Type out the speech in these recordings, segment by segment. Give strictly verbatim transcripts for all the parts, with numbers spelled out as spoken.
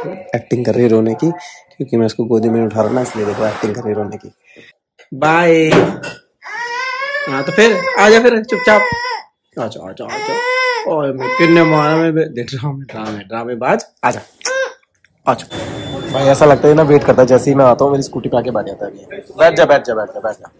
Acting कर रही है रोने की, क्योंकि मैं उसको गोदी में उठा रहा ना, इसलिए देखो एक्टिंग कर रही है रोने की। बाय। हाँ तो फिर आजा, फिर चुपचाप आजा आजा आजा। और मैं किन्ने मारा में देख ड्रामे ड्रामे ड्रामेबाज। आजा आजा भाई। ऐसा लगता है ना वेट करता है, जैसे ही मैं आता हूँ मेरी स्कूटी पे आके बैठ जाता है। बैठ जा बैठ जा बैठ जा बैठ जा।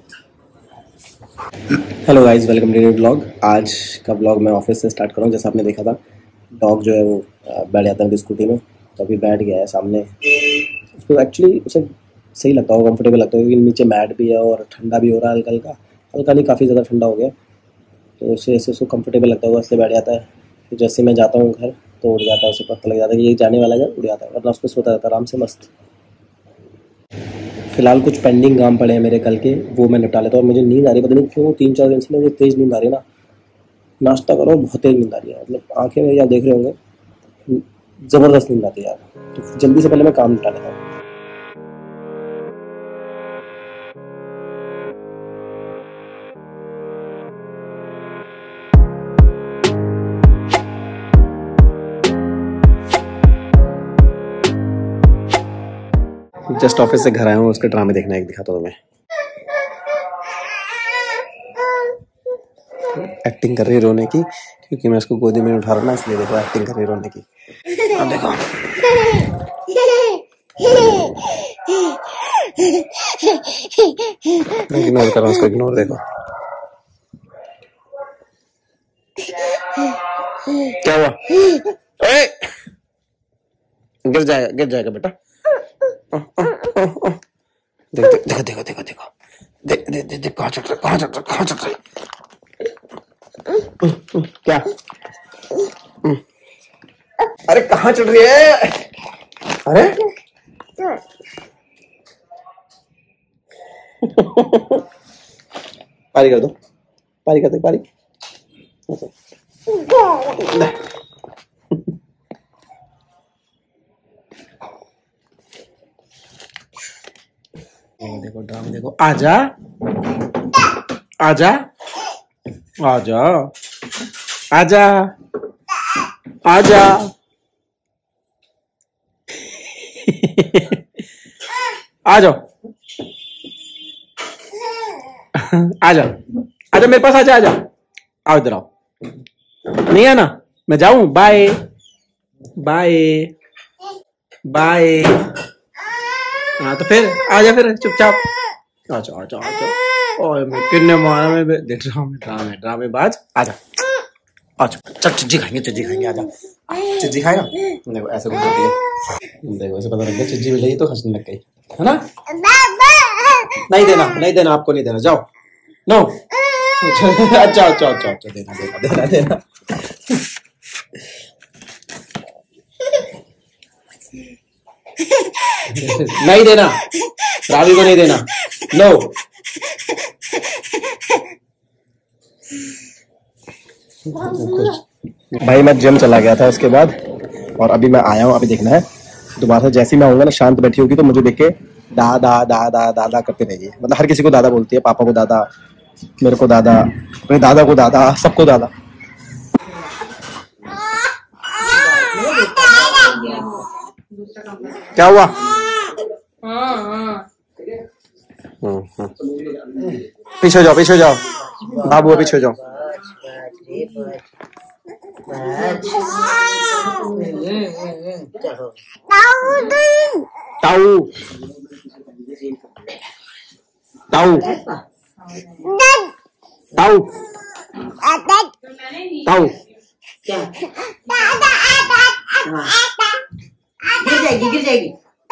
Hello guys, welcome to new blog. आज का ब्लॉग मैं ऑफिस से स्टार्ट कर रहा हूँ। जैसा आपने देखा था, डॉग जो है वो बैठ जाता है मेरी स्कूटी में, तो अभी बैठ गया है सामने। उसको एक्चुअली उसे सही लगता होगा, कंफर्टेबल लगता होगा, क्योंकि नीचे मैट भी है और ठंडा भी हो रहा है हल्का हल्का हल्का नहीं, काफ़ी ज़्यादा ठंडा हो गया, तो उसे ऐसे उसको कंफर्टेबल लगता होगा, इसलिए बैठ जाता है। फिर जैसे मैं जाता हूँ घर तो उड़ जाता है, उसे पता लग जाता है कि ये जाने वाला है, उड़ जाता है, वरना उस पर सोता रहता है आराम से मस्त। फिलहाल कुछ पेंडिंग काम पड़े हैं मेरे कल के, वो मैं निपटा लेता हूँ। और मुझे नींद आ रही है, पता नहीं क्यों, तीन चार दिन से मुझे तेज़ नींद आ रही है ना। नाश्ता करो, बहुत तेज़ नींद आ रही है, मतलब आंखें मेरी आप देख रहे होंगे, ज़बरदस्त नींद आती है यार। तो जल्दी से पहले मैं काम निपटा लेता हूँ। जस्ट ऑफिस से घर आया हूँ, उसके ड्रामे देखना एक दिखाता हूँ तुम्हें। एक्टिंग कर रही है रोने की, क्योंकि मैं उसको गोदी में उठा रहा ना, इसलिए देखो एक्टिंग कर रही है रोने की। अब देखो इग्नोर कर रहा हूँ उसको, इग्नोर। देखो क्या हुआ, ए! गिर जाएगा गिर जाएगा बेटा। देखो देखो देखो देखो देखो देख देख देख देख कहाँ चढ़ रहा कहाँ चढ़ रहा कहाँ चढ़ रहा क्या? अरे कहाँ चढ़ रही है? अरे पारी कर दो, पारी कर दो, पारी। देखो ड्रामा देखो। आजा आजा आजा आजा आजा आ जाओ आजा आजा मेरे पास, आजा आजा आओ इधर आओ। नहीं आना, मैं जाऊं। Bye bye bye. हाँ तो फिर आजा, फिर चुपचाप आजा आजा आजा। और मैं किन्ने मारा में देख ड्रामे ड्रामे ड्रामेबाज। आजा आजा, चल चिज्जी खाएंगे, चिज्जी खाएंगे, आजा। चिज्जी खाएगा? देखो ऐसे बोल रही है, देखो ऐसे पता लग गया चिज्जी मिलेगी तो हंसने लग गई, है ना? नहीं देना, नहीं देना, आपको नहीं देना, जाओ। नो अच्छा अच्छा अच्छा अच्छा, देना देना देना देना। नहीं देना, रावी को नहीं देना, नो। भाई मैं जिम चला गया था उसके बाद, और अभी मैं आया हूँ। अभी देखना है दोबारा से, जैसे ही मैं आऊंगा ना, शांत बैठी होगी तो मुझे देख के दादा दादा दादा करते रहेगी। मतलब हर किसी को दादा बोलती है, पापा को दादा, मेरे को दादा, अपने दादा को दादा, सबको दादा। क्या हुआ? पीछे जाओ, पीछे जाओ बाबू, पीछे जाओ। ताऊ ताऊ ताऊ ताऊ गिर जाएगी गिर जाएगी।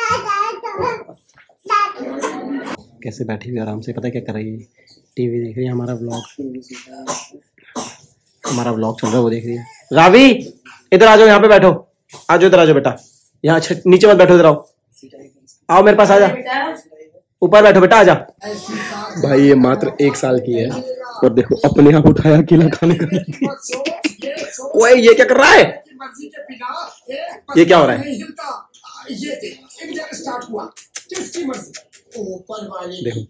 कैसे बैठी हुई आराम से, पता है क्या कर रही है? टीवी देख रही है, हमारा व्लॉग हमारा व्लॉग चल रहा है, वो देख रही है। रावी इधर आ जाओ, यहाँ पे बैठो, आ जाओ इधर, आ जाओ बेटा, यहाँ नीचे मत बैठो, इधर आओ, आओ मेरे पास, आ जा, ऊपर बैठो बेटा, आ जा। भाई ये मात्र एक साल की है, और देखो अपने आप उठाया अकेला खाने का। ओए ये क्या कर रहा है? ये क्या हो रहा है? देखो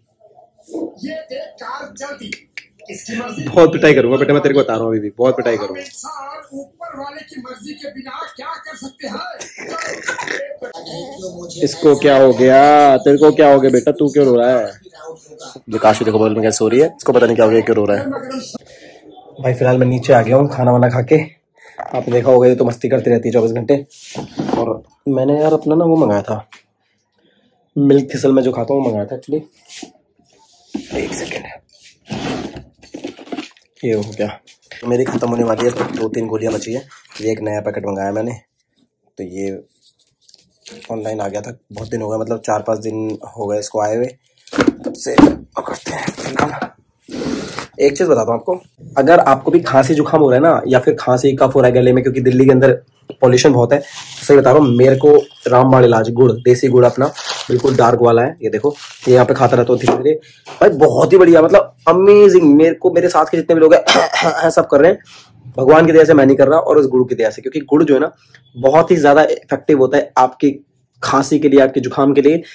बहुत पिटाई करूंगा बेटा, मैं तेरे को बता रहा हूँ, अभी भी बहुत पिटाई करूंगा। ऊपर वाले की मर्जी के बिना क्या कर सकते हैं। इसको क्या हो गया? तेरे को क्या हो गया बेटा? तू क्यों रो रहा है? ये काशू देखो बगल में कैसे सो रही है, इसको पता नहीं क्या हो गया, क्यों रो रहा है। भाई फिलहाल मैं नीचे आ गया हूँ खाना वाना खा के। आपने देखा होगा ये तो मस्ती करती रहती है चौबीस घंटे। और मैंने यार अपना ना वो मंगाया था, मिल्क थिसल में जो खाता हूँ मंगाया था एक्चुअली। एक सेकेंड, ये हो गया। तो मेरी खत्म होने वाली है, तो दो तीन गोलियां बची है। ये एक नया पैकेट मंगाया मैंने, तो ये ऑनलाइन आ गया था, बहुत दिन हो गए, मतलब चार पाँच दिन हो गए इसको आए हुए, तब से करते हैं। एक चीज़ बताता हूँ आपको, अगर आपको भी खांसी जुकाम हो रहा है ना, या फिर खांसी कफ हो रहा है गले में, क्योंकि दिल्ली के अंदर पॉल्यूशन बहुत है, तो सही बता रहा हूँ, मेरे को रामबाण इलाज गुड़, देसी गुड़ अपना बिल्कुल डार्क वाला है, ये देखो, ये यहाँ पे खाता रहता हूँ धीरे धीरे भाई, बहुत ही बढ़िया, मतलब अमेजिंग। मेरे को मेरे साथ के जितने भी लोग हैं सब कर रहे हैं, भगवान की दया से मैं नहीं कर रहा, और उस गुड़ की दया से, क्योंकि गुड़ जो है ना बहुत ही ज्यादा इफेक्टिव होता है आपकी खांसी के लिए, आपके जुकाम के लिए।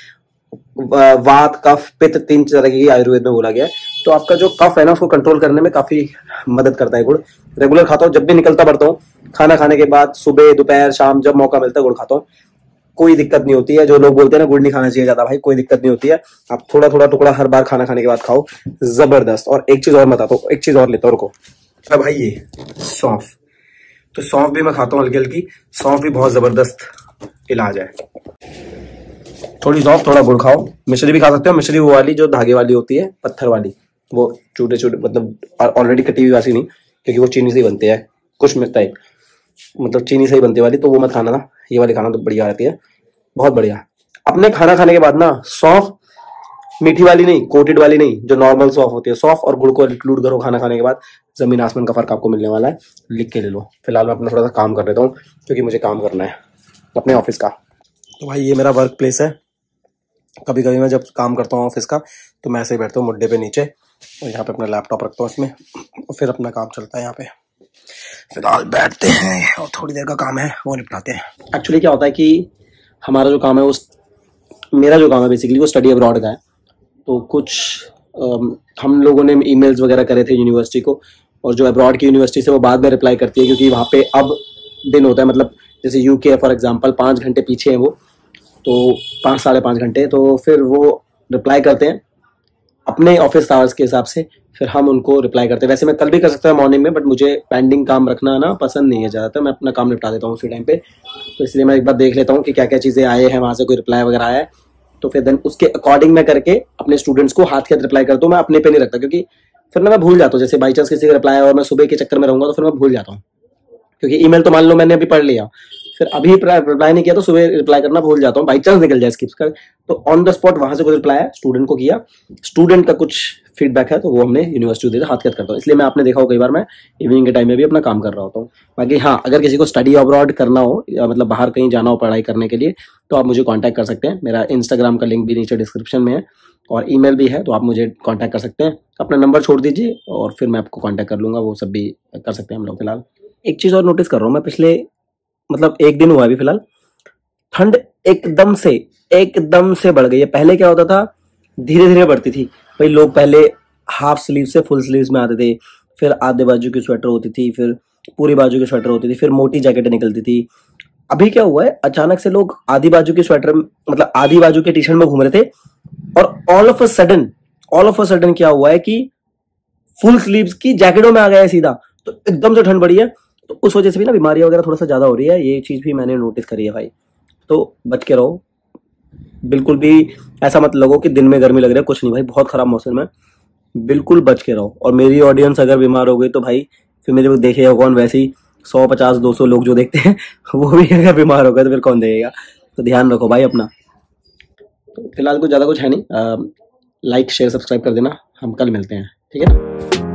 वात कफ पित्त तीन तरह की आयुर्वेद में बोला गया है, तो आपका जो कफ है ना उसको कंट्रोल करने में काफी मदद करता है गुड़। रेगुलर खाता हूँ, जब भी निकलता बढ़ता हूँ, खाना खाने के बाद, सुबह दोपहर शाम जब मौका मिलता है गुड़ खाता हूँ, कोई दिक्कत नहीं होती है। जो लोग बोलते हैं ना गुड़ नहीं खाना चाहिए ज्यादा, भाई कोई दिक्कत नहीं होती है, आप थोड़ा थोड़ा टुकड़ा हर बार खाना खाने के बाद खाओ, जबरदस्त। और एक चीज और बताता हूँ, एक चीज और लेता हूँ रुको। अब भाई ये सौंफ, तो सौंफ भी मैं खाता हूँ हल्की हल्की, सौंफ भी बहुत जबरदस्त इलाज है। थोड़ी सौंफ थोड़ा गुड़ खाओ। मिश्री भी खा सकते हो, मिश्री वो वाली जो धागे वाली होती है, पत्थर वाली, वो छोटे छोटे, मतलब ऑलरेडी कटी हुई वाली नहीं, क्योंकि वो चीनी से ही बनते हैं, कुछ मिलता है, मतलब चीनी से ही बनती वाली, तो वो मत खाना ना, ये वाली खाना तो बढ़िया रहती है, बहुत बढ़िया। अपने खाना खाने के बाद ना सौंफ, मीठी वाली नहीं, कोटेड वाली नहीं, जो नॉर्मल सौंफ होती है, सौंफ और गुड़ को इंक्लूड करो खाना खाने के बाद, जमीन आसमान का फर्क आपको मिलने वाला है, लिख के ले लो। फिलहाल मैं अपना थोड़ा सा काम कर लेता हूँ, क्योंकि मुझे काम करना है अपने ऑफिस का। तो भाई ये मेरा वर्क प्लेस है। कभी कभी मैं जब काम करता हूँ ऑफिस का, तो मैं ऐसे ही बैठता हूँ मुड्डे पे नीचे, और यहाँ पे अपना लैपटॉप रखता हूँ इसमें, और फिर अपना काम चलता है यहाँ पे। फिलहाल बैठते हैं और थोड़ी देर का काम है वो निपटाते हैं। एक्चुअली क्या होता है कि हमारा जो काम है, उस मेरा जो काम है बेसिकली वो स्टडी अब्रॉड का है। तो कुछ आम, हम लोगों ने ईमेल्स वगैरह करे थे यूनिवर्सिटी को, और जो अब्रॉड की यूनिवर्सिटी से वो बाद में रिप्लाई करती है, क्योंकि वहाँ पे अब दिन होता है, मतलब जैसे यूके फॉर एग्जांपल पाँच घंटे पीछे है वो, तो पाँच साढ़े पाँच घंटे, तो फिर वो रिप्लाई करते हैं अपने ऑफिस आवर्स के हिसाब से, फिर हम उनको रिप्लाई करते हैं। वैसे मैं कल भी कर सकता हूँ मॉर्निंग में, बट मुझे पेंडिंग काम रखना ना पसंद नहीं है ज़्यादातर, मैं अपना काम निपटा देता हूँ उसी टाइम पे, तो इसलिए मैं एक बार देख लेता हूँ कि क्या क्या चीज़ें आए हैं, वहाँ से कोई रिप्लाई वगैरह आया है, तो फिर देन उसके अकॉर्डिंग मैं करके अपने स्टूडेंट्स को हाथ के हाथ रिप्लाई करता हूँ। मैं अपने पे नहीं रखता, क्योंकि फिर ना मैं भूल जाता हूँ, जैसे बाई चांस किसी का रिप्लाई और मैं सुबह के चक्कर में रहूँगा तो फिर मैं भूल जाता हूँ, क्योंकि ईमेल तो मान लो मैंने अभी पढ़ लिया, फिर अभी रिप्लाई नहीं किया तो सुबह रिप्लाई करना भूल जाता हूँ, बाई चांस निकल जाए स्किप कर, तो ऑन द स्पॉट वहां से कोई रिप्लाई है स्टूडेंट को किया, स्टूडेंट का कुछ फीडबैक है तो वो हमने यूनिवर्सिटी को दे हाथ के हाथ करता हूँ। इसलिए मैं आपने देखा हो कई बार मैं इवनिंग के टाइम में भी अपना काम कर रहा होता हूँ। बाकी हाँ, अगर किसी को स्टडी अब्रॉड करना हो, या मतलब बाहर कहीं जाना हो पढ़ाई करने के लिए, तो आप मुझे कॉन्टैक्ट कर सकते हैं। मेरा इंस्टाग्राम का लिंक भी नीचे डिस्क्रिप्शन में है, और ईमेल भी है, तो आप मुझे कॉन्टैक्ट कर सकते हैं। अपना नंबर छोड़ दीजिए और फिर मैं आपको कॉन्टैक्ट कर लूँगा, वो सब भी कर सकते हैं हम लोग। फिलहाल एक चीज़ और नोटिस कर रहा हूँ मैं, पिछले मतलब एक दिन हुआ अभी फिलहाल, ठंड एकदम से एकदम से बढ़ गई है। पहले क्या होता था, धीरे धीरे बढ़ती थी भाई। लोग पहले हाफ स्लीव से फुल स्लीव्स में आते थे, फिर आधे बाजू की स्वेटर होती थी, फिर पूरी बाजू की स्वेटर होती थी, फिर मोटी जैकेटें निकलती थी। अभी क्या हुआ है, अचानक से लोग आधी बाजू की स्वेटर, मतलब आधी बाजू के टी शर्ट में घूम रहे थे, और all of a sudden all of a sudden क्या हुआ है कि फुल स्लीव्स की जैकेटों में आ गया है सीधा, तो एकदम से ठंड बढ़ी है। तो उस वजह से भी ना बीमारियां वगैरह थोड़ा सा ज्यादा हो रही है, ये चीज भी मैंने नोटिस करी है भाई। तो बच के रहो, बिल्कुल भी ऐसा मत लगो कि दिन में गर्मी लग रही है, कुछ नहीं भाई, बहुत खराब मौसम है, बिल्कुल बच के रहो। और मेरी ऑडियंस अगर बीमार हो गई तो भाई फिर मेरे को देखेगा कौन, वैसे ही सौ पचास दो सौ लोग जो देखते हैं वो भी अगर बीमार हो गए तो फिर कौन देखेगा। तो ध्यान रखो भाई अपना। तो फिलहाल कुछ ज़्यादा कुछ है नहीं, लाइक शेयर सब्सक्राइब कर देना, हम कल मिलते हैं, ठीक है ना।